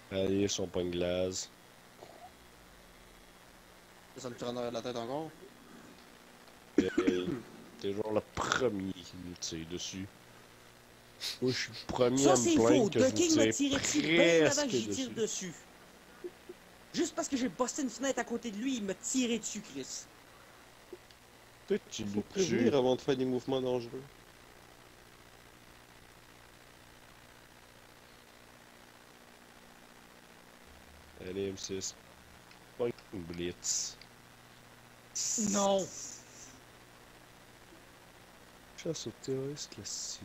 Allez, son poing de glace. Ça me tire en arrière de la tête encore. Hey, t'es genre le premier qui me tire dessus. Moi, je suis le premier Ça, à me c'est plaindre faux. que je The vous King m'a tire tiré dessus bien avant que presque j'y tire dessus. dessus. Juste parce que j'ai bossé une fenêtre à côté de lui, il m'a tiré dessus, Chris. Peut-être que tu Faut le prévenir tues. avant de faire des mouvements dangereux. Allez, M6. Poing Blitz. Non. Chasse aux terroristes classique.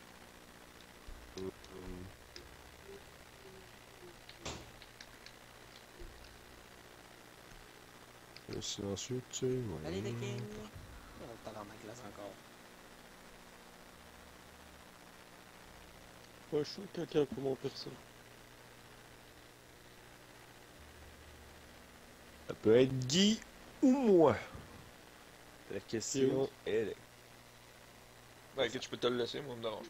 Le silencieux, tu sais, ouais. Allez, The King. Oh, t'as dans ma glace encore. Ouais, je suis quelqu'un pour mon perso. Ça peut être Guy ou moi. La question est... Ouais, ok, tu peux te le laisser, moi, me dérange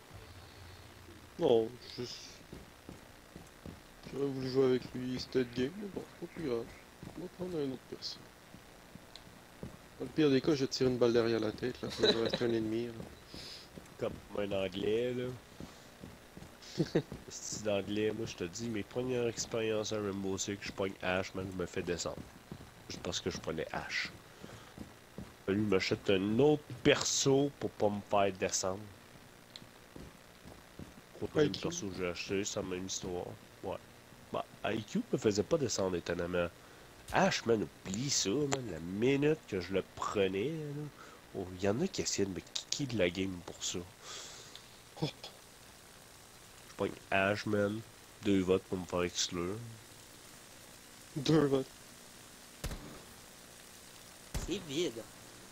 Non, juste... J'aurais voulu jouer avec lui, c'était game, mais bon, pas plus grave. On va prendre un autre perso. Dans le pire des cas, je tire une balle derrière la tête, là, quand il reste un ennemi, là. Comme un anglais, là. Style d'anglais, moi je te dis, mes premières expériences à Rainbow Six, je pogne Ash, man, je me fais descendre. Juste parce que je prenais Ash. Lui m'achète un autre perso pour pas me faire descendre. Troisième IQ. perso que j'ai acheté, c'est la même histoire. Ouais. Bah, IQ me faisait pas descendre étonnamment. Ash, man, oublie ça, man. La minute que je le prenais, là. Oh, il y en a qui essaient de me kicker de la game pour ça. Oh, Je pogne Ash, man. 2 votes pour me faire exclure. 2 votes. C'est vide.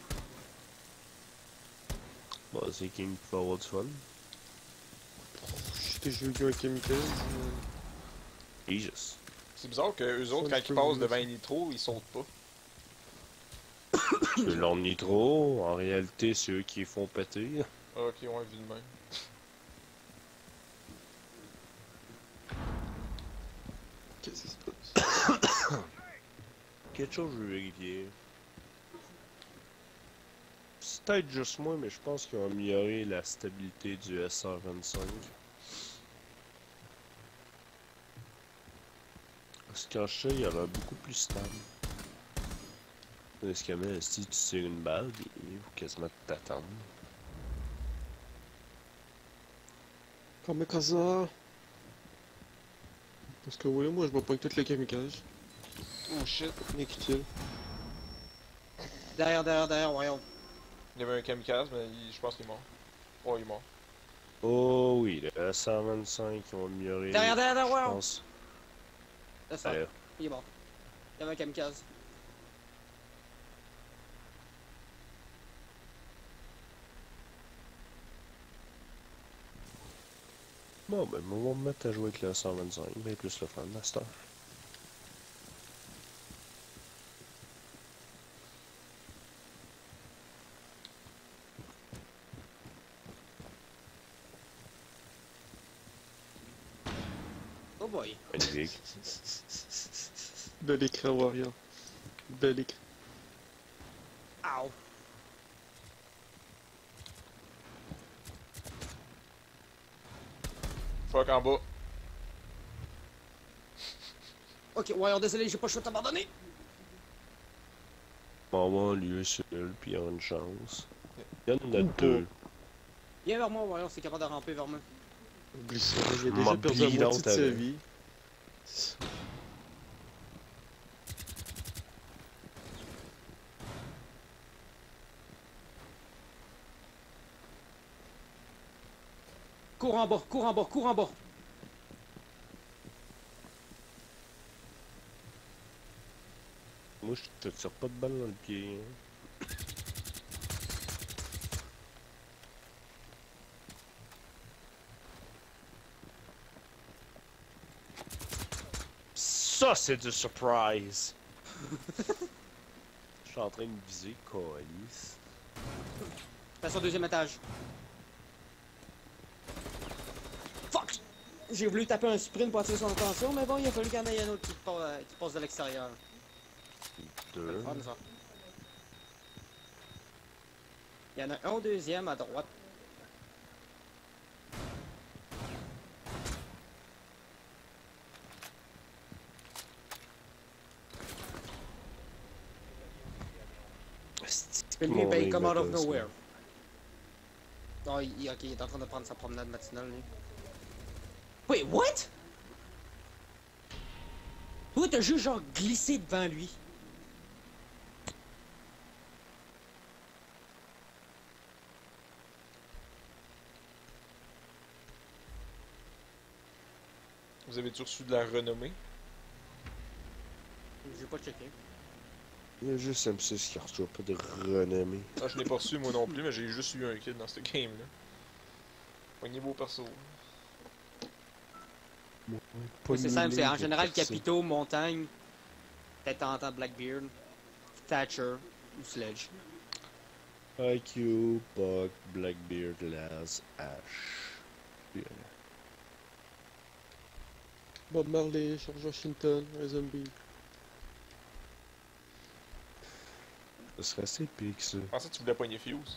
Bah, c'est King qui peut avoir du fun. J'étais joué un Chemical. Jesus. C'est bizarre que eux autres, Ça, quand je peux ils passent vous devant laisser. un nitro, ils sautent pas. C'est leur nitro, en réalité, c'est eux qui les font péter. Ah, ok, ouais, vu de même. Qu'est-ce qui se passe? Quelque chose que je veux vérifier. C'est peut-être juste moi, mais je pense qu'ils ont amélioré la stabilité du SR25. Parce qu'en chat, il y aura beaucoup plus stable. Parce que même si tu tires une balle, il faut quasiment t'attendre. Comme ça. Parce que oui, moi je me pogne toutes les kamikazes. Oh shit. Inutile. Derrière, voyons. Il y avait un kamikaze, mais je pense qu'il est mort. Oh, il est mort. Oh oui, le SR25, ils ont amélioré. Derrière, Je voyons. pense. C'est ça. Allez. Il est mort. Il y avait un kamikaze. Bon, ben, on va me mettre à jouer avec le 125, bien plus le fun, Master. Oh boy. Magnifique. Bel écran Warrior. Bel écran. Ow. Fuck en bas. Ok, Warrior, désolé, j'ai pas le choix de t'abandonner. Maman, lui est seul, puis il a une chance. Il y en a Ou deux. Viens vers moi, Warrior, c'est capable de ramper vers moi. Oublie ça, j'ai M'a déjà perdu la bleed moitié out de sa avec. vie. Cours en bas, cours en bas, cours en bas. Moi, je te tire pas de balle dans le pied. Hein. Ça, c'est du surprise! Je suis en train de viser Coalice. Passe au deuxième étage. Fuck! J'ai voulu taper un sprint pour attirer son attention, mais bon, il a fallu qu'il y en ait un autre qui passe de l'extérieur. C'est le Deux. fun, ça. Il y en a un au deuxième à droite. C'est Puis lui, ben, il come out of nowhere. Oh, ok, il est en train de prendre sa promenade matinale, lui. Wait, what? Toi, t'as juste genre glissé devant lui. Vous avez-tu reçu de la renommée? J'ai pas checké. Il y a juste M6 qui reçoit pas de renommée. Ah, je n'ai pas reçu moi non plus, mais j'ai juste eu un kill dans ce game-là. Poignez vos persos. C'est simple, c'est en général Capito, Montagne, peut-être en temps Blackbeard, Thatcher ou Sledge. IQ, Buck, Blackbeard, Laz, Ash. Yeah. Bob Marley, George Washington, un zombie. Ce serait assez épique, ça. Je pensais que tu voulais pogner Fuse.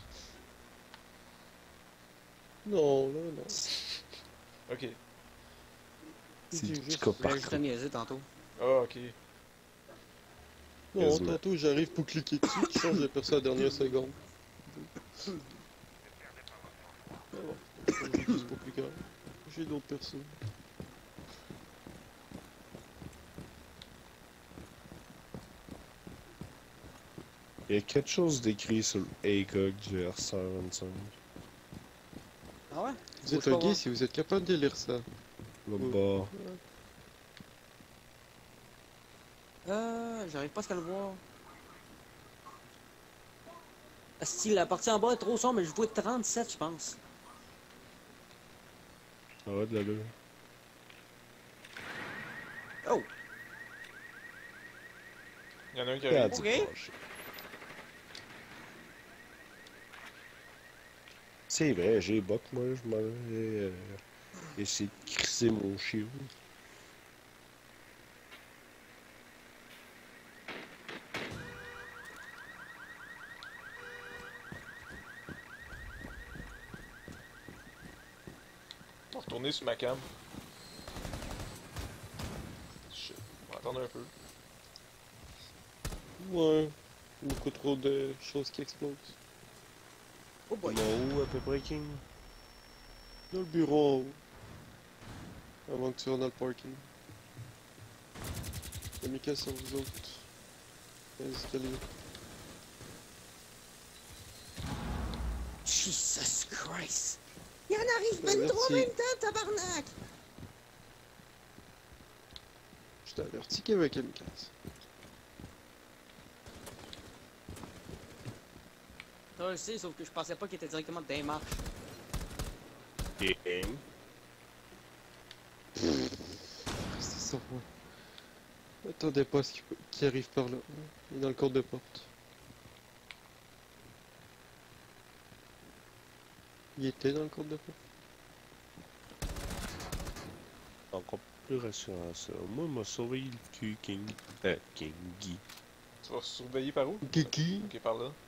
Non, là, non. Ok. C'est Dis du juste- cas Je par voulais juste cas. te niaiser tantôt. Ah, ok. Non, Quasiment. tantôt j'arrive pour cliquer dessus, tu changes de perso à la dernière seconde. Ah bon, c'est pas plus grave. J'ai d'autres persos. Il y a quelque chose d'écrit sur ACOG du R125. Ah ouais? Vous êtes un gay si vous êtes capable de lire ça. Là-bas. J'arrive pas à le voir. Si la partie en bas est trop sombre, mais je vois 37, je pense. Ah ouais, de là. Oh! Il y en a un qui Ah, arrive. tu Ok. fâché. C'est vrai, j'ai bot, moi, je m'en vais essayer de crisser mon shield. On va retourner sur ma cam. Shit. On va attendre un peu. Ouais. Beaucoup trop de choses qui explosent. Oh boy! Où à peu près, King? Dans le bureau en haut. Avant que tu sois dans le parking. Le Mika sur vous autres. Les escaliers. Jesus Christ! Il y en arrive Ben, 23 en merci. même temps, tabarnak! Je t'ai averti qu'il y avait kamikaze. Je le sais, sauf que je pensais pas qu'il était directement dans les marches. Game. C'est ça, ouais. Attendez pas à ce qu'il arrive par là. Il est dans le corps de porte. Il était dans le corps de porte. Encore plus rassurant, ça. Moi, m'a surveillé le cul, King. King, Guy. Tu vas surveiller par où? Kiki. Ok, par là.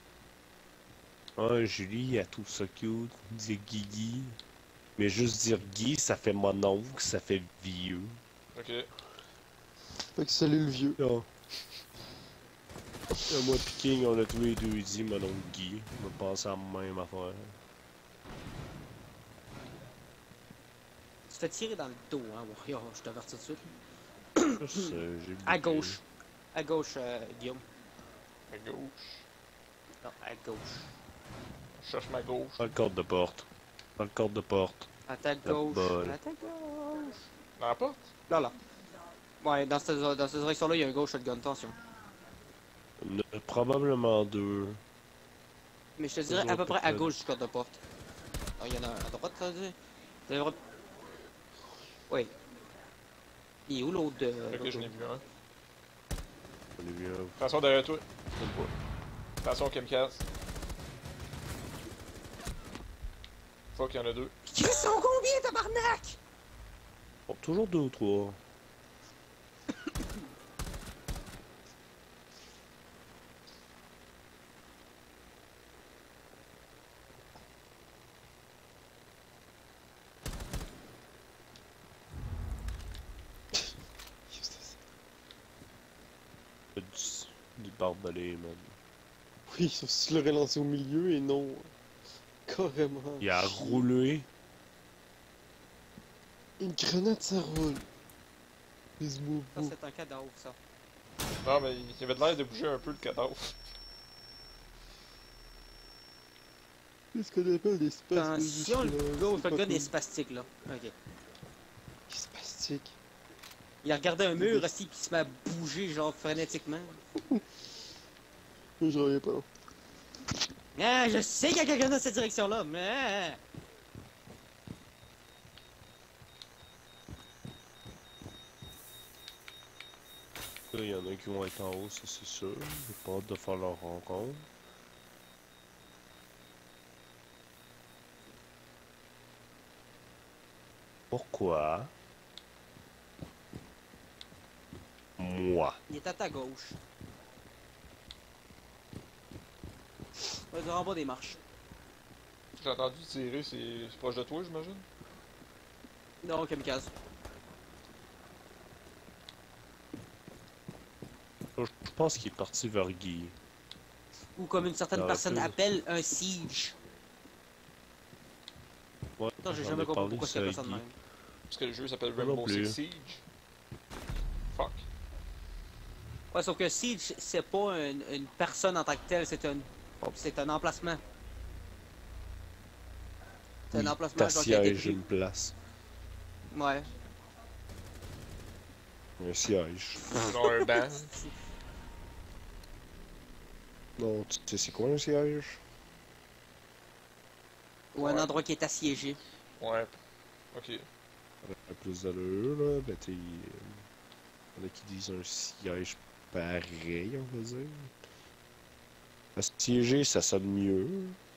Ah, Julie, elle trouve ça cute. Dire Guigui. Mais juste dire Guy, ça fait mon oncle, ça fait vieux. Ok. Fait que salut le vieux. Non. Moi pis King, on a tous les deux dit mon oncle Guy. On va passer à la même affaire. Tu te fais tirer dans le dos, hein, Warrior, je t'avertis tout de suite. Je sais, j'ai À bouclé. gauche. À gauche, Guillaume. À gauche. Non, à gauche. Je cherche ma gauche. Dans le cadre de porte. Dans le cadre de porte. À ta gauche. bol. À ta gauche. Dans la porte? Là, là. Ouais, dans cette direction-là, il y a un gauche shotgun, attention. Il y en a probablement deux. Mais je te dirais à peu près à gauche du cadre de porte. Ah, il y en a un à droite, ça veut dire. Vous avez... Oui. Il est où l'autre de... Ok, j'en ai vu un. On est bien. Attention derrière toi. Attention, kamikaze. Fuck, il y en a deux. Ils sont combien, tabarnak? Bon, toujours deux ou trois. Du barbelé, man. Oui, sauf si je l'aurais lancé au milieu et non. Carrément. Il a chier. roulé. Une grenade, ça roule. Les mots Ça, beaux. c'est un cadavre, ça. Non, mais il avait l'air de bouger un peu le cadavre. Qu'est-ce qu'on appelle des spasmes? Attention, l'autre gars des spastiques, là. Ok. Spastique. Il a regardé un mur aussi, puis il se met à bouger, genre, frénétiquement. Je reviens pas. Ah, je sais qu'il y a quelqu'un dans cette direction-là, mais... Là, il y en a qui vont être en haut, ça c'est sûr. J'ai pas hâte de faire leur rencontre. Pourquoi? Moi. Il est à ta gauche. Vas-y, en bas des marches. J'ai entendu tirer, c'est proche de toi, j'imagine? Non, kamikaze. Je pense qu'il est parti vers Guy. Ou comme une certaine Ça personne aurait pu. appelle un siege. Ouais, Non, j'ai j'en jamais ai compris parlé, pourquoi c'est c'est avec ça de Guy. même. Parce que le jeu s'appelle Moi non Rainbow Six plus. Siege. Fuck. Ouais, sauf que siege, c'est pas une personne en tant que telle, c'est un emplacement. C'est un Oui, emplacement genre qui a été t'assièges pris. une place. Ouais. Un siège. Genre un banc. Non, tu sais c'est quoi un siège? Ou un Ouais. endroit qui est assiégé. Ouais. Ok. Avec plus d'allure, là, ben t'es... Il y en a qui disent un siège pareil, on va dire. Assiégé, ça sonne mieux.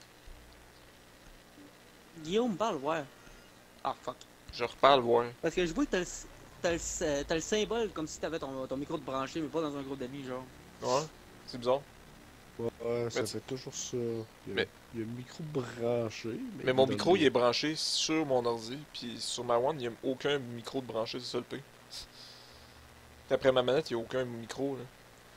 Guillaume parle, ouais. Ah, fuck. Je reparle, ouais. Parce que je vois que t'as le symbole comme si t'avais ton micro de branché, mais pas dans un groupe d'amis, genre. Ouais. C'est bizarre. Ouais, ça Mais fait toujours ça. Mais- Il y a le micro branché, Mais mon dans micro, le- il est branché sur mon ordi, puis sur ma One, il n'y a aucun micro de branché, c'est ça le pire. Après ma manette, il n'y a aucun micro, là.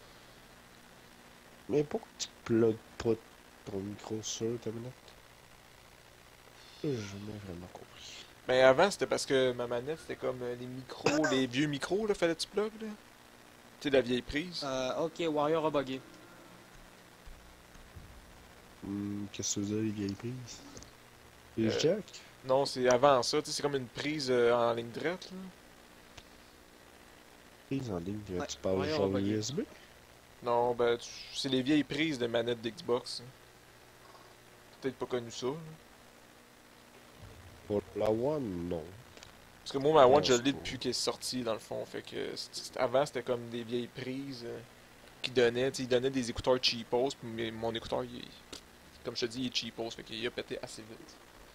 Mais pourquoi tu plugues pas ton micro sur ta manette? Je n'ai vraiment compris. Mais avant, c'était parce que ma manette, c'était comme les micros, les vieux micros, là, fallait que tu plug, là. Tu sais, la vieille prise. Ok, Warrior a bugué. Qu'est-ce que ça veut dire, les vieilles prises? Les Euh, jacks? Non, c'est avant ça, tu sais, c'est comme une prise en ligne droite, là. Prises en ligne, Ouais, tu parles ouais, on genre va y- USB? Non, ben, c'est les vieilles prises de manette d'Xbox. Hein. Peut-être pas connu ça, là. Pour la One, non. Parce que moi, ma One, Non, je c'est l'ai pas. depuis qu'elle est sortie, dans le fond. Fait que avant, c'était comme des vieilles prises qui donnaient, tu sais, ils donnaient des écouteurs cheapos, mais mon écouteur, comme je te dis, il est cheapos, fait qu'il a pété assez vite.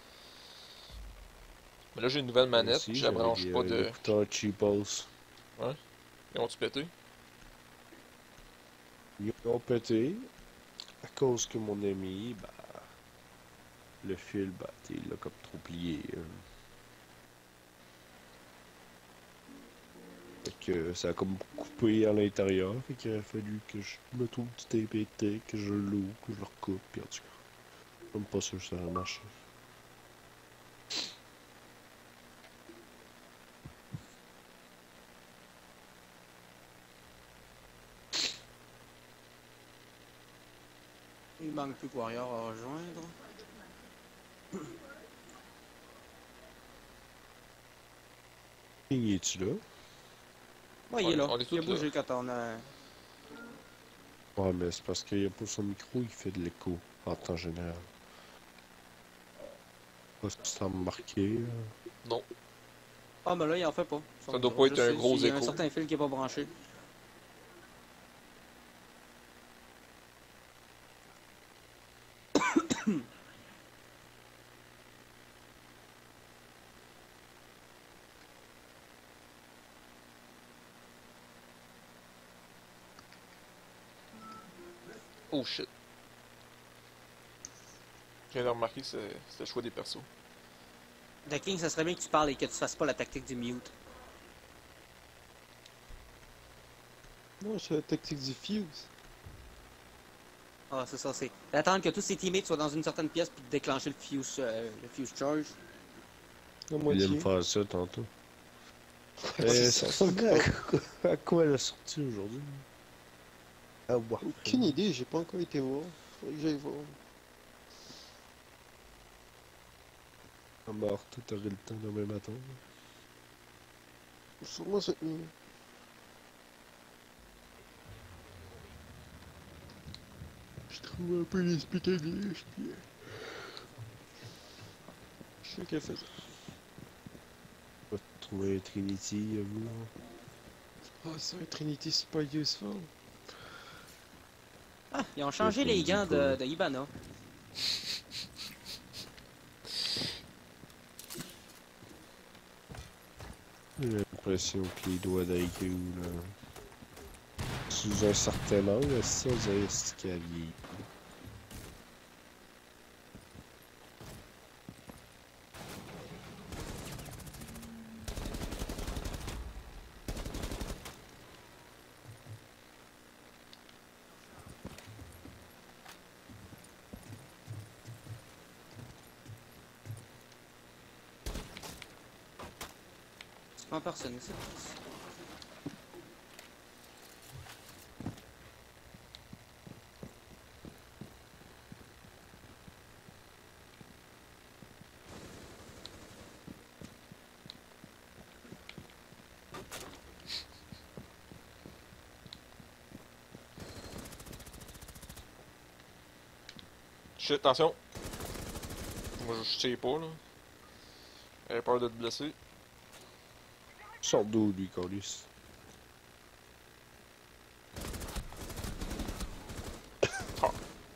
Mais là, j'ai une nouvelle Moi manette, aussi, puis je la j'avais branche des, pas de... écouteurs cheapos. Ils ont-tu pété? Ils ont pété à cause que mon ami, bah, le fil, bah, il l'a comme trop plié. Fait que ça a comme coupé à l'intérieur. Fait qu'il a fallu que je mette un petit TPT, que je l'ouvre, que je le recoupe, puis en tout cas. Je suis même pas sûr que ça va marcher. Il manque plus que Warrior à rejoindre. Et es-tu là? Ouais, il est là. On est Il a tous là. bougé quand on a... Ouais, mais c'est parce qu'il n'y a pas son micro, il fait de l'écho en temps général. Pas si ça m'a marqué. Non. Ah, mais là, il en fait pas. Ça doit pas être un gros Il y a un écho. certain fil qui est pas branché. Oh shit. Je viens de remarquer que c'était le choix des persos. The King, ça serait bien que tu parles et que tu fasses pas la tactique du mute. Non, je fais la tactique du fuse. Ah, c'est ça, c'est d'attendre que tous ses teammates soient dans une certaine pièce puis de déclencher le fuse charge. La Il moitié. me faire ça tantôt. C'est Ça ça. ressemble à quoi elle a sorti aujourd'hui? Ah, ouais. Aucune idée, j'ai pas encore été voir. Faudrait que j'aille voir. Ah, mort, t'aurais le temps demain matin. Sûrement cette nuit. Je trouve un peu les speak English, puis... Je sais qu'elle fait ça. On va trouver Trinity, vous. Ah, ça, Trinity, c'est pas useful. Ah, ils ont changé les gants de Ibana. J'ai l'impression que les doigts d'IQ, là. Sous un certain angle, ça, c'est ce qu'il a vieilli. C'est pas en personne ici. Shit, attention. Moi, je tire pas, là. J'avais peur de te blesser. Sors d'où, lui, Corliss? Ah.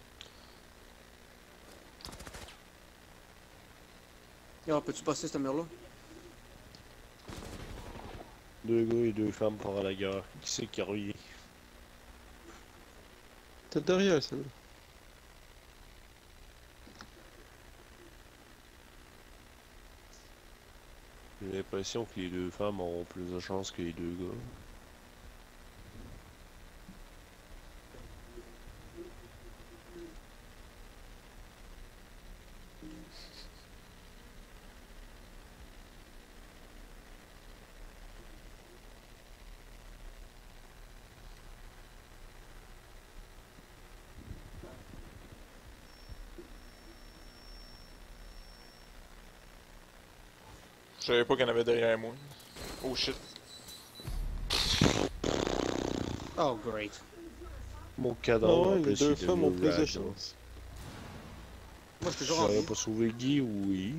Yo, peux-tu passer ce mur-là? Deux gars et deux femmes pour la guerre. Qui c'est qui a rouillé? T'es derrière, celle-là. J'ai l'impression que les deux femmes auront plus de chance que les deux gars. Je savais pas qu'il y en avait derrière moi. Oh shit. Oh, great. Mon Ah cadavre, en ouais, les plus, deux il est femmes ont devenu plus de ragdoll. chance. Moi, je suis toujours en J'aurais vie. pas sauvé Guy, oui.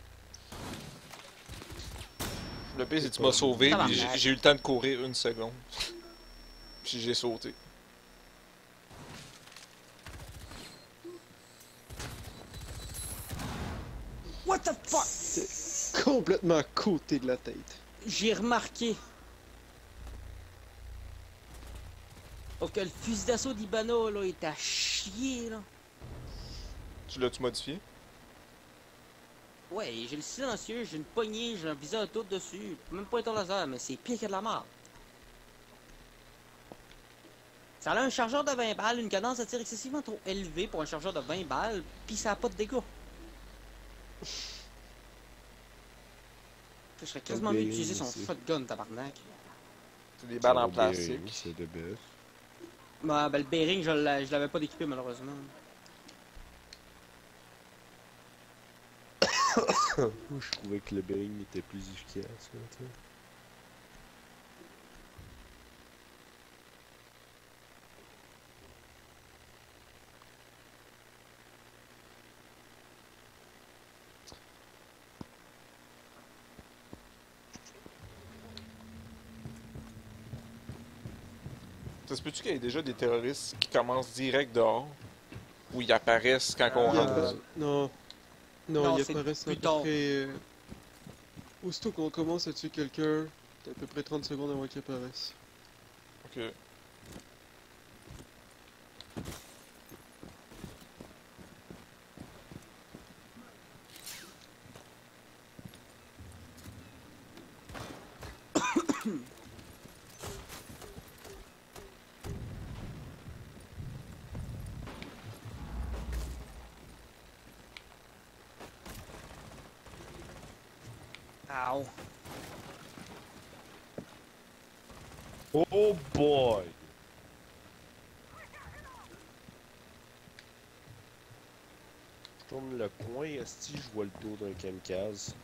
Le pire, c'est que tu m'as sauvé, Ça va, puis Mac. j'ai eu le temps de courir une seconde. Puis j'ai sauté. What the fuck? C'est complètement à côté de la tête. J'ai remarqué. Oh, que le fusil d'assaut d'Ibano, là, est à chier, là. Tu l'as-tu modifié? Ouais, j'ai le silencieux, j'ai une poignée, j'ai un viseur auto dessus. Même pas un laser, mais c'est pire que de la mort. Ça a un chargeur de 20 balles, une cadence de tir excessivement trop élevée pour un chargeur de 20 balles, pis ça a pas de dégâts. Je serais quasiment mieux d'utiliser son shotgun, tabarnak. C'est des balles en Ça va bien, plastique. C'est de bœuf. Bah, ben, le bearing, je l'avais pas équipé, malheureusement. Moi, je trouvais que le bearing était plus efficace. Là, tu sais. Ça se peut-tu qu'il y ait déjà des terroristes qui commencent direct dehors? Ou ils apparaissent quand on Il y a rentre? pas- Non. Non, Non, il c'est apparaissent à plus peu tard. près... Aussitôt qu'on commence à tuer quelqu'un, t'as à peu près 30 secondes avant qu'il apparaisse. Ok. Ow. Oh boy! Je tourne le coin, esti, je vois le dos d'un kamikaze.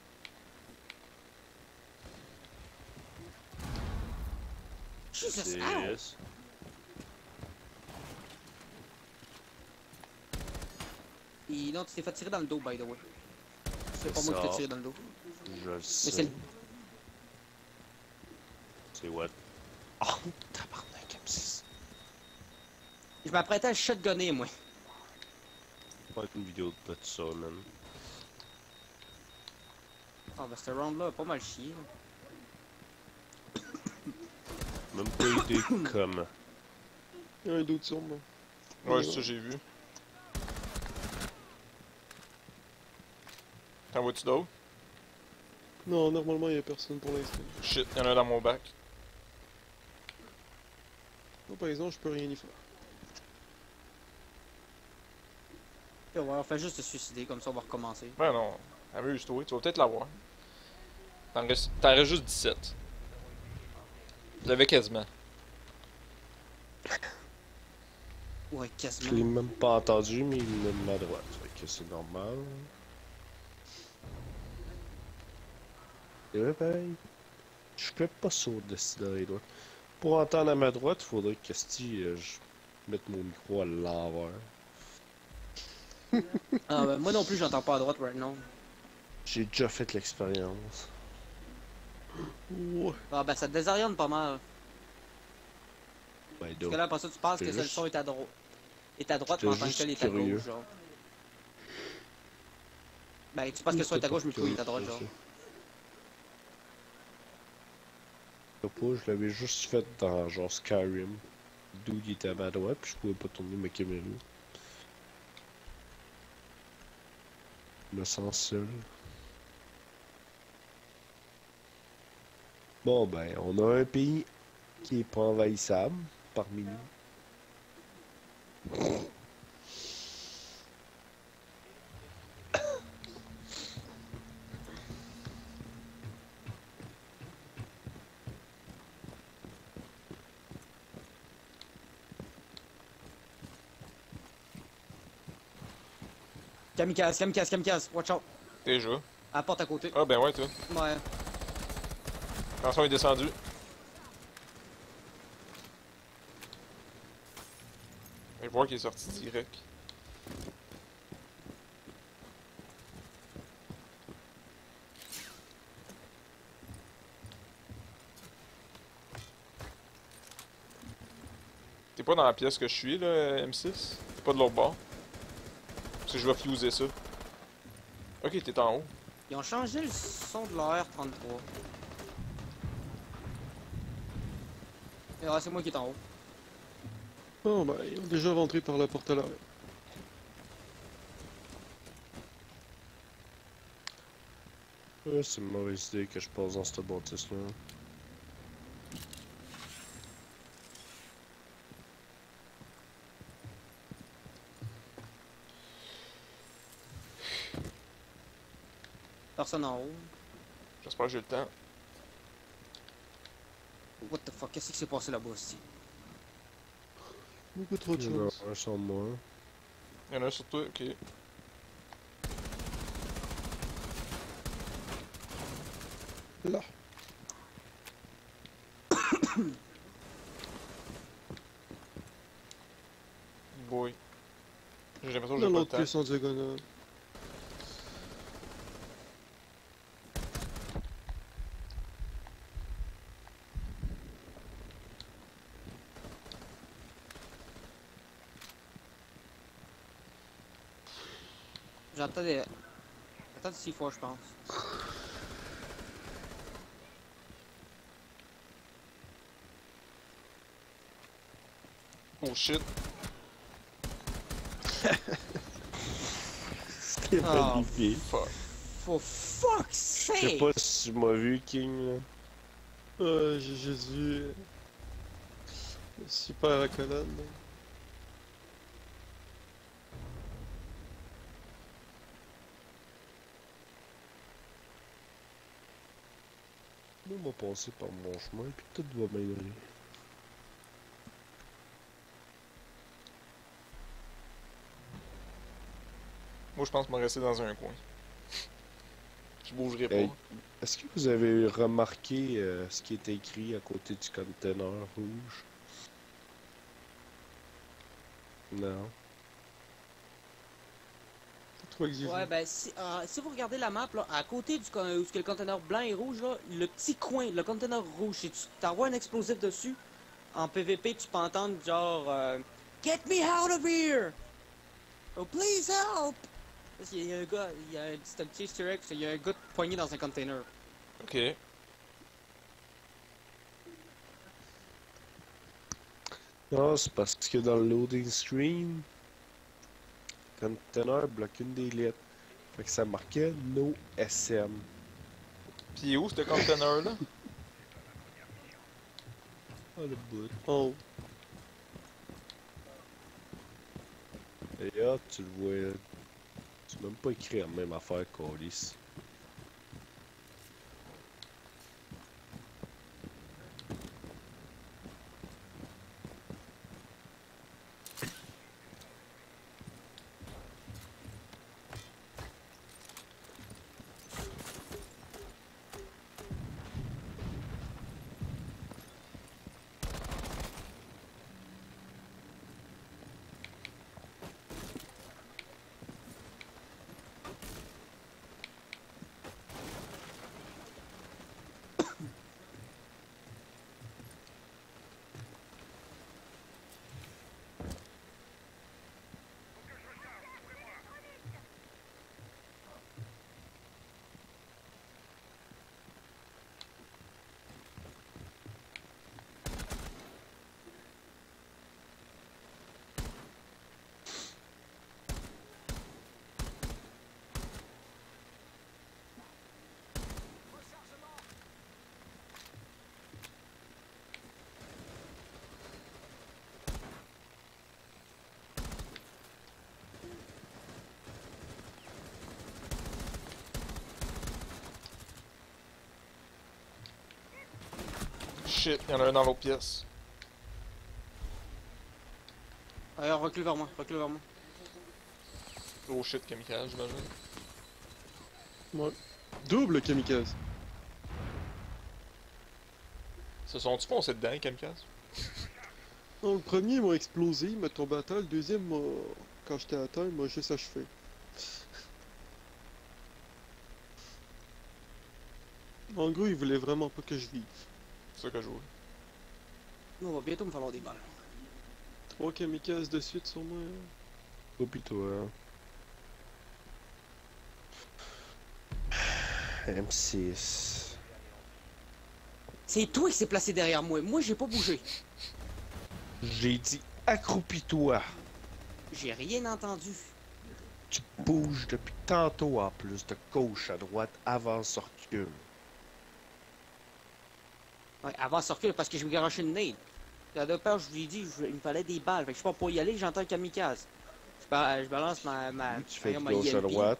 Jesus, ow! C'est... Et non, tu t'es fait tirer dans le dos, by the way. C'est pas moi qui ça. t'ai tiré dans le dos. Je le Mais sais. c'est le... C'est what? Oh, tabarnak, M6. Je m'apprêtais à shotgunner, moi. Pas une vidéo de ça, man. Ah, ben, ce round-là a pas mal chié. Là. Même pas idée comment. Il y a un doute sur moi. Ouais, c'est ça, j'ai vu. T'en vois-tu d'autres? Non, normalement, il y a personne pour l'instant. Shit, y'en a un dans mon bac. Moi, par exemple, je peux rien y faire. Et ouais, on fait juste se suicider, comme ça on va recommencer. Ben non, amuse-toi, tu vas peut-être l'avoir. T'en restes juste 17. Tu l'avais quasiment. Ouais, Je l'ai quasiment. même pas entendu, mais il me met à droite. Fait que c'est normal. Et ouais, pareil. Je fais pas saut de ce là, droite. Pour entendre à ma droite, il faudrait que je mette mon micro à l'envers. Ah, ben, moi non plus, j'entends pas à droite right now. J'ai déjà fait l'expérience. Ouais. Ah, ben, ça te désoriente pas mal. Ben, Parce que là, après ça, tu penses que C'est le juste- son est à droite. Est à droite, J'étais mais en tant que juste tel, il est à curieux. gauche, genre. Ben, tu penses que le son est à gauche, mais le micro il est à droite, genre. Je sais pas, je l'avais juste fait dans genre Skyrim. D'où il était à ma droite, puis je pouvais pas tourner ma caméra. Je me sens seul. Bon ben, on a un pays qui est pas envahissable parmi nous. Kamikaze, kamikaze, kamikaze, watch out. Déjà. À la porte à côté. Ah ben ouais, toi. Ouais. Attention, il est descendu. Je vais voir qu'il est sorti direct. T'es pas dans la pièce que je suis, là, M6? T'es pas de l'autre bord? Parce que je vais fuser ça. Ok, t'es en haut. Ils ont changé le son de la R33. Et ouais, c'est moi qui est en haut. Bon, ben, ils ont déjà rentré par la porte à l'arrière. Ouais, c'est une mauvaise idée que je passe dans cette bâtisse-là. Personne en haut. J'espère que j'ai le temps. What the fuck, qu'est-ce qui s'est passé là-bas aussi? Beaucoup trop de Il y en a chance. un sur moi. Il y en a un sur toi, ok. Là. Boy. J'ai l'impression que Dans j'ai pas le l'autre temps. pièce en diagonale. J'entends des... J'entends des C4, je pense. Oh shit. C'était Oh, magnifique. Fuck. For fuck's Je sais sake! pas si tu m'as vu, King, là. J'ai Jésus. Super la colonne. là. monde va passer par mon chemin, puis tout va m'aider. Moi, je pense me rester dans un coin. Je bougerai pas. Hey, est-ce que vous avez remarqué ce qui est écrit à côté du conteneur rouge? Non. C'est trop exigeant. Ouais, ben, si vous regardez la map, là, à côté où est-ce que le conteneur blanc et rouge, là, le petit coin, le conteneur rouge, si tu t'envoies un explosif dessus, en PVP, tu peux entendre genre Get me out of here! Oh, please help! Parce qu'il y a un gars, c'est un petit easter egg, il y a un gars poigné dans un container. Ok. Non, c'est parce que dans le loading screen, le conteneur bloque une des lettres. Fait que ça marquait No SM. Pis où ce container-là? Ah, le bout. Oh. Et là, tu le vois. Tu peux même pas écrire la même affaire qu'Alice. Shit, y'en a un dans l'autre pièce. Recule vers moi, recule vers moi. Oh shit, kamikaze, j'imagine. Ouais. Double kamikaze. Se sont-tu foncés dedans, les kamikazes? Non, le premier m'a explosé, il m'a tombé à terre. Le deuxième, quand j'étais à terre, il m'a juste achevé. En gros, il voulait vraiment pas que je vive. C'est ça que je voulais. Nous, on va bientôt me falloir des balles. 3 kamikazes de suite sur moi. Oh, pis toi. M6. C'est toi qui s'est placé derrière moi. Moi, j'ai pas bougé. J'ai dit accroupis-toi. J'ai rien entendu. Tu bouges depuis tantôt en plus, de gauche à droite, avance, recule. Ouais, avant de recule parce que je me garoche une nade. La deux peur, je lui ai dit, il me fallait des balles. Fait que je sais pas pour y aller, j'entends un kamikaze. Je balance ma Tu fais de ma gauche à EMP. droite.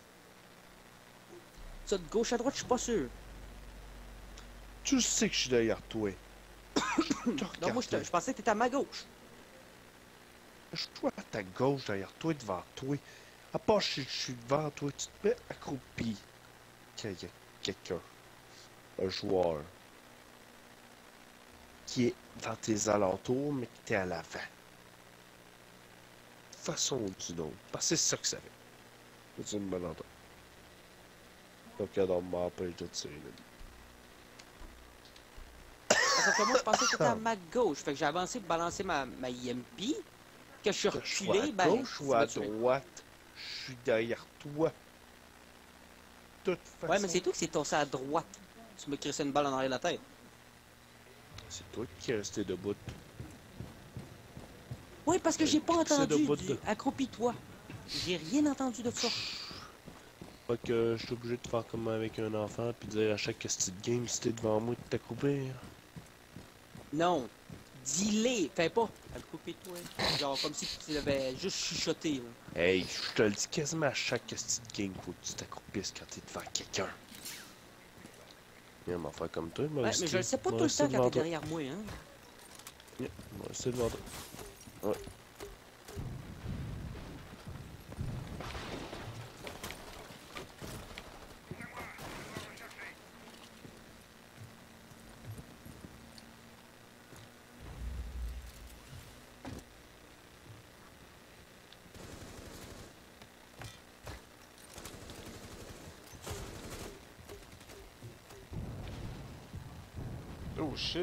Ça, de gauche à droite, je suis pas sûr. Tu sais que je suis derrière toi. Non, moi, je pensais que t'étais à ma gauche. Je suis à ta gauche, derrière toi, devant toi. À part si je suis devant toi, tu te mets accroupi. Qu'il y a quelqu'un, un joueur, qui est dans tes alentours, mais qui t'es à l'avant. Façon ou d'une autre. Parce que c'est ça que ça fait. C'est une bonne entente. Donc, on m'empêche de tirer. Parce que moi, je pensais que t'étais à ma gauche. Fait que j'ai avancé pour balancer ma EMP. Que je suis Que je sois à reculé, ben. gauche ou à droite, je suis derrière toi. De toute façon. Ouais, mais c'est toi qui s'est tossé à droite. Tu me crissé une balle en arrière de la tête. C'est toi qui es resté debout. Oui, parce que j'ai pas C'est entendu debout du de- accroupis-toi. J'ai rien entendu de ça. Fait que je suis obligé de faire comme avec un enfant puis dire à chaque petite game si t'es devant moi de t'accroupir. Non. Dis-les. Fais pas. Accroupis-toi. Genre comme si tu l'avais juste chuchoté. Là. Hey, je te le dis quasiment à chaque petite game, faut que tu t'accroupisses quand t'es devant quelqu'un. Il va faire comme toi, moi Ouais, aussi. mais je le sais pas Moi tout le aussi temps quand devant t'es toi. derrière moi, hein. Moi aussi devant toi. Ouais. Oh shit.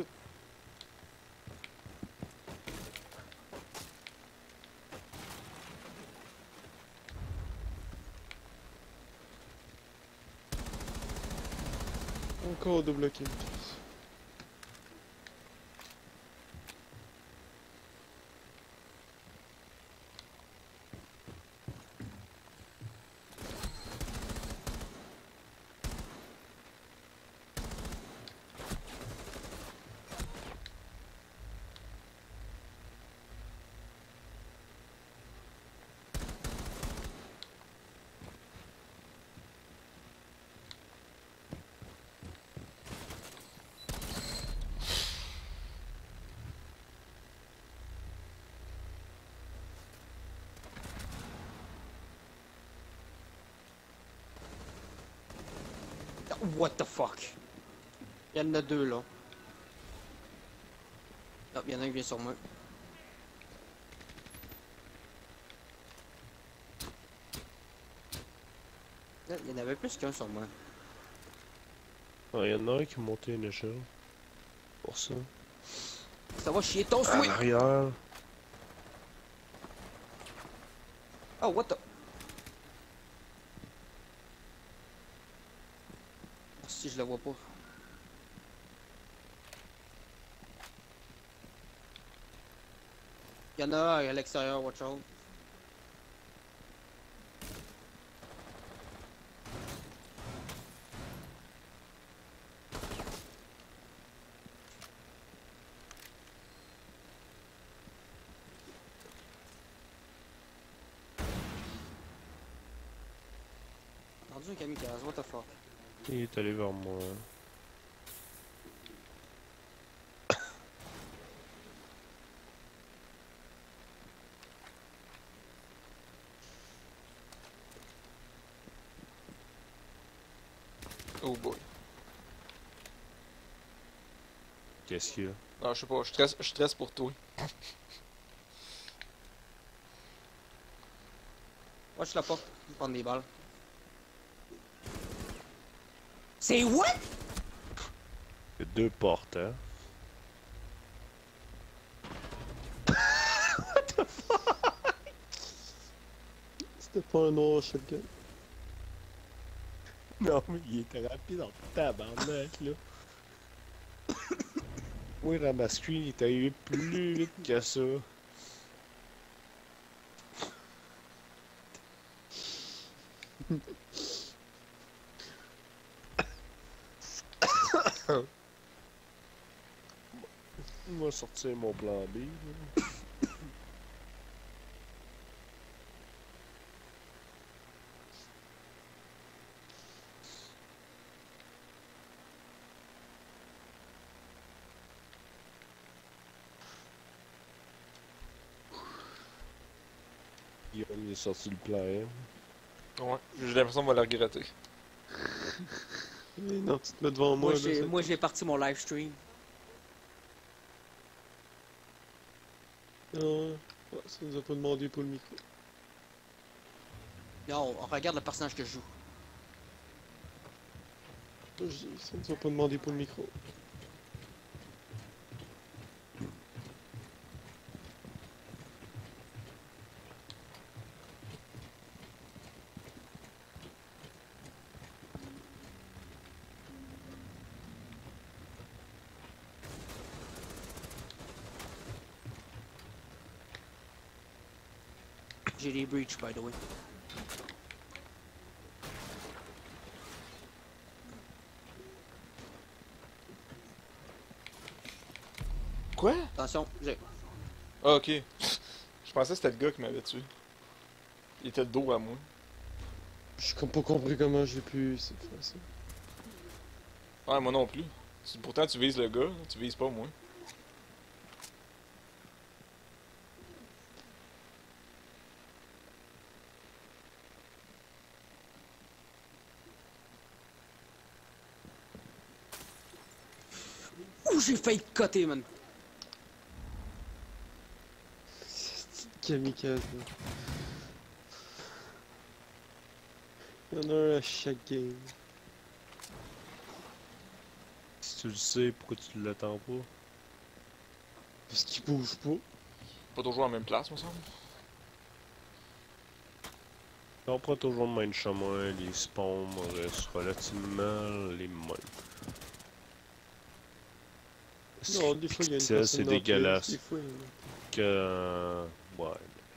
Encore double kill. What the fuck? Il y en a deux, là. Ah, il y en a un qui vient sur moi. Là, il y en avait plus qu'un sur moi. Il y en a un qui montait une échelle. Pour ça. Ça va chier ton En sweet! arrière. Oh, what the... Ah, si je le vois pas. Il y en a un à l'extérieur, watch out. Rendu un kamikaze, what the fuck. Il est allé vers moi. Oh boy. Qu'est-ce qu'il y a? Non, je sais pas, je stresse pour toi. Watch la porte, je vais prendre des balles. C'est what? Il y a deux portes, hein? C'était pas un noir shotgun. Non, mais il était rapide en tabarnak, là. Oui, dans ma screen, il est arrivé plus vite que ça. On va sortir mon plan B. Là. Guillaume, il est sorti le plan M. Ouais, j'ai l'impression qu'on va le regretter. Mais non, tu te mets devant moi. Moi, j'ai parti mon live stream. Non, ça nous a pas demandé pour le micro. Non, on regarde le personnage que je joue. Ça nous a pas demandé pour le micro. J'ai des breach, by the way. Quoi? Attention, j'ai... Ah, ok. Je pensais que c'était le gars qui m'avait tué. Il était de dos à moi. J'ai comme pas compris comment j'ai pu faire ça. Ouais, moi non plus. Pourtant, tu vises le gars, tu vises pas moi. Ouh, j'ai failli te coter, man. Kamikaze. Là. Il y en a un à chaque game. Si tu le sais, pourquoi tu l'attends pas? Parce qu'il bouge pas. Pas toujours en même place, me semble. On prend toujours le même chemin, les spawns restent relativement les mêmes. Non, des fois il y a une Ça, personne c'est dans la pièce, dégueulasse. des fois, il y en a. Ouais.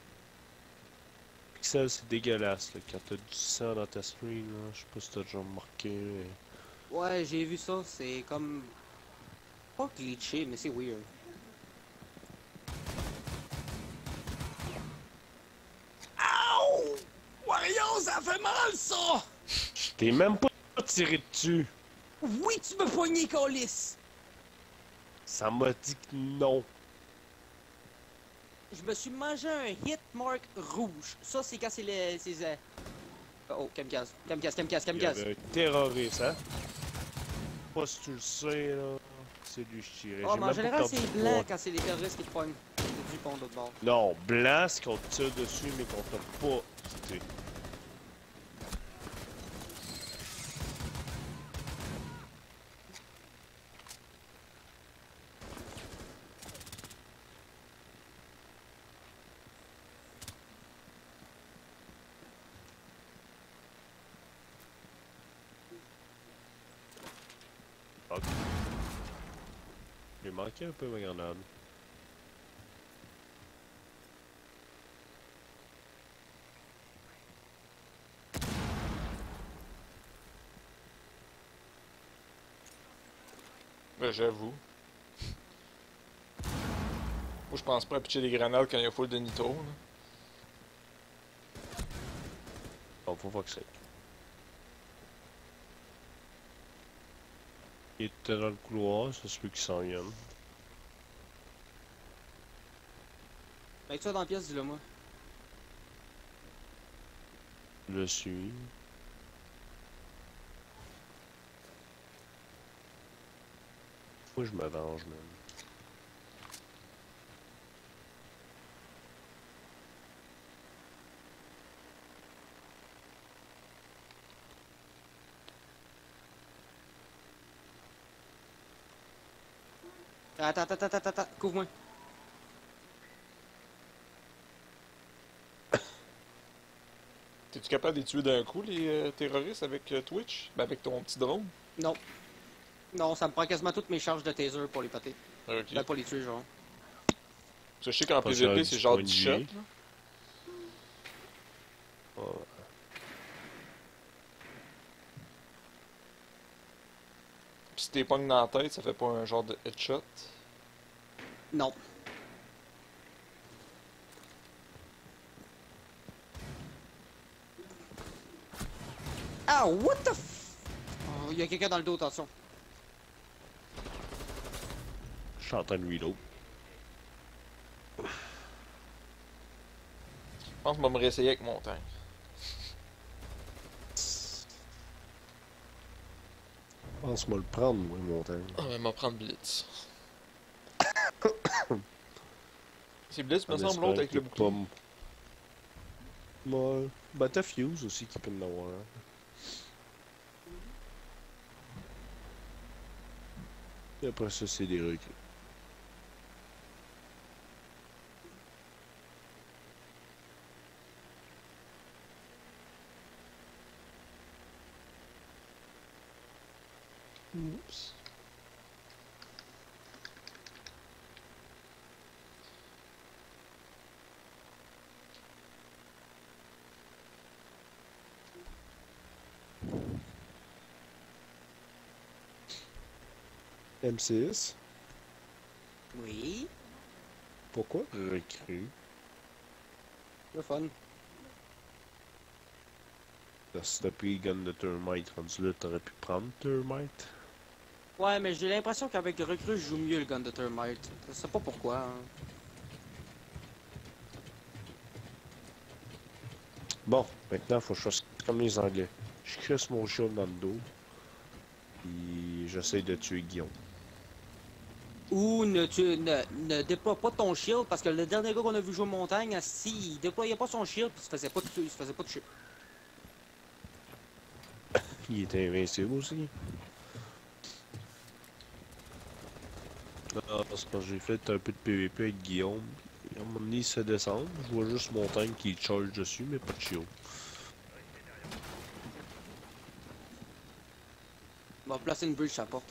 Pixel, c'est dégueulasse là, quand t'as du sang dans ta screen. Là. Je sais pas si t'as déjà remarqué. Mais... Ouais, j'ai vu ça, c'est comme... Pas glitché, mais c'est weird. Ow! Wario, ça fait mal, ça! Je t'ai même pas tiré dessus. Oui, tu me poignées, Colis! Ça m'a dit que non. Je me suis mangé un hit mark rouge. Ça, c'est quand c'est les... Oh, kamikaze, kamikaze, kamikaze, Il y kamikaze. avait un terroriste, hein. Pas si tu le sais, là. C'est lui que je tirais. Oh, J'ai mais en même général, pas c'est perdu de blanc points. quand c'est les terroristes qui te pognent. C'est du pont d'autre bord. Non, blanc, c'est qu'on te tire dessus, mais qu'on t'a pas quitté. Ok. J'ai manqué un peu ma grenade. Ben, j'avoue. Moi, je pense pas à pitcher des grenades quand il y a full de nitro, là. Bon, faut voir que c'est. Il était dans le couloir, ça se peut qu'il s'en vienne. Mets ça dans la pièce, dis-le moi. Je le suis. Moi, je me venge, même. Attends, couvre-moi. T'es-tu capable de les tuer d'un coup, les terroristes, avec Twitch? Ben, avec ton petit drone? Non. Non, ça me prend quasiment toutes mes charges de taser pour les péter. Ok. Ben, pour les tuer, genre. Parce que je sais qu'en Pas sûr PvP, du c'est genre point de 10 shots, vue. là. Ouais. Pis si t'es pognes dans la tête, ça fait pas un genre de headshot. Non. Ah, what the f... Oh, y a quelqu'un dans le dos, attention. Je suis en train de reload. Je pense que je vais me réessayer avec mon tank. Pense-moi le prendre, moi, mon temps. Ah, mais m'en prendre Blitz. C'est Blitz, me semble, l'autre avec le bouclier. Ouais. Ben, t'as Fuse aussi qui peut en avoir. Et après ça, c'est des recrues. Oups. M6. Oui. Pourquoi recrue? Le fun. Si t'as pris le gun de Thermite rendu là, t'aurais pu prendre Thermite. Ouais, mais j'ai l'impression qu'avec le recrue, je joue mieux le gun de Thermite. Je sais pas pourquoi. Hein. Bon, maintenant, faut que je fasse comme les Anglais. Je crisse mon shield dans le dos. Puis j'essaie de tuer Guillaume. Ou ne déploie pas ton shield, parce que le dernier gars qu'on a vu jouer montagne, si il déployait pas son shield, il se faisait pas toucher. Il était invincible aussi. Ah, c'est parce que j'ai fait un peu de PVP avec Guillaume. Et à un moment donné, il se fait descendre. Je vois juste montagne qui charge dessus, mais pas de shield. On va placer une bridge à la porte.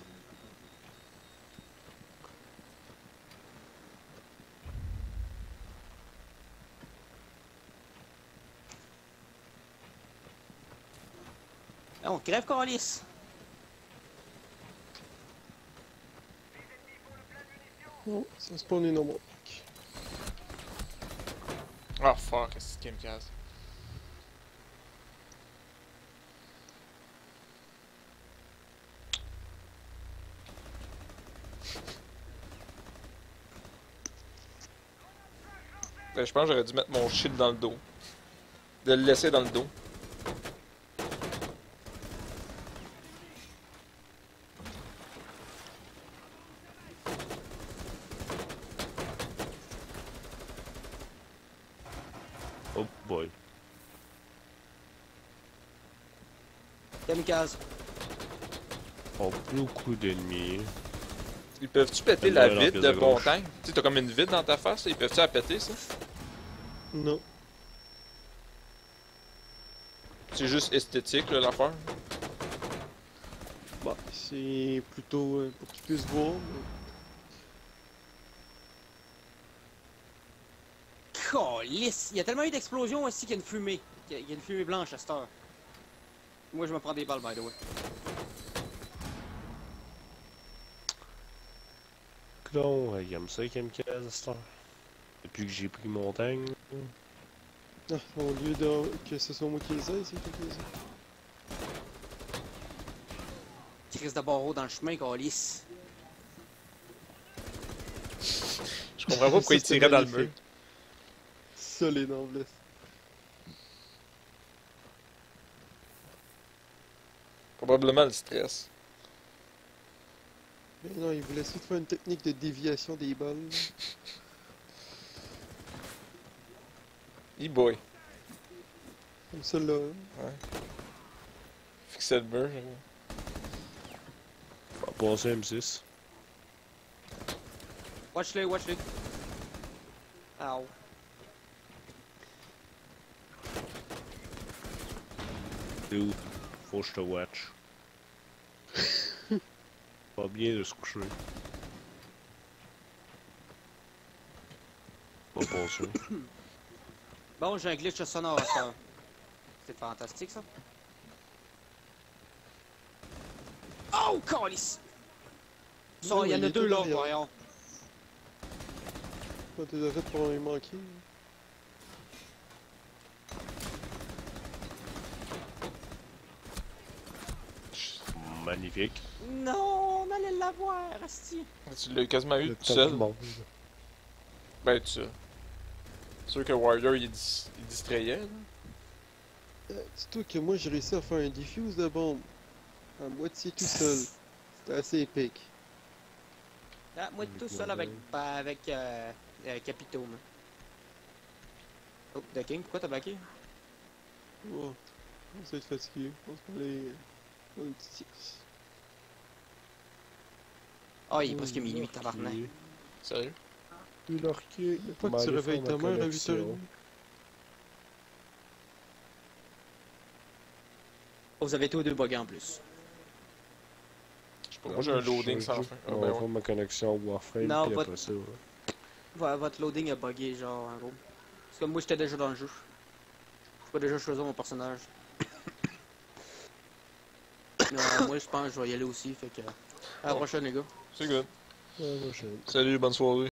Là, on crève Calis. Non, ça spawn énormément. Ah, fuck, c'est Kamikaze. Ben, je pense que j'aurais dû mettre mon shield dans le dos. De le laisser dans le dos. Oh boy. Kamikaze. Oh, beaucoup d'ennemis. Ils peuvent-tu péter Elle la doit vide être de en pièce de gauche. montagne? Tu sais, t'as comme une vide dans ta face, là. Ils peuvent-tu la péter, ça? Non. C'est juste esthétique, là, l'affaire. Bah, c'est plutôt pour qu'ils puissent voir. Calis. Il y a tellement eu d'explosions aussi qu'il y a une fumée. Il y a une fumée blanche à cette heure. Moi, je me prends des balles, by the way. Non, il aime ça, Kamikaze, à cette heure. Depuis que j'ai pris montagne. Ah, au lieu de que ce soit moi qui les aide, c'est toi qui les aide. Crise de barreau dans le chemin, Calis. Je comprends pas pourquoi ils Ça, c'est tiraient dans le mur. magnifique. Solide en blesse. Probablement le stress. Mais non, il voulait essayer de faire une technique de déviation des balles. E-boy. Comme ça là. Fixer le mur. On va passer M6. Watch-le, watch-le. Ow. Dude, faut que je te watch. Pas bien de se coucher. Pas passer. Bon, j'ai un glitch sonore à ça. C'est fantastique, ça. Oh, Calis! Ça, Ouais, il y en il a est deux tout là, derrière. voyons. Quand t'es déjà fait pour en manquer. Magnifique. Non, on allait l'avoir, asti. Tu l'as quasiment eu Le tout temps seul. du monde. Ben, tout seul. C'est sûr que Warrior, il distrayait, là. Dis-toi que moi j'ai réussi à faire un diffuse de bombe. À moitié tout seul. C'était assez épique. Ah, moi, tout seul avec Capito, man. Oh, Ducking, pourquoi t'as backé? Oh, on s'est fatigué. On se parlait un petit tirse. Ah, il est presque minuit, tabarnak. Sérieux? Tu l'as requis. Pas que tu réveilles ta mère à 8h30. Vous avez tous deux buggés en plus. Je sais pas, moi j'ai un loading sans fin. Ah, On ben va ouais. ma connexion Warframe, Non, puis votre- après ça. Votre loading a buggé, genre, en gros. Parce que moi, j'étais déjà dans le jeu. Je peux déjà choisir mon personnage. Moi, je pense que je vais y aller aussi, fait que... À la prochaine, les gars. C'est good. Ouais, prochaine. Salut, bonne soirée.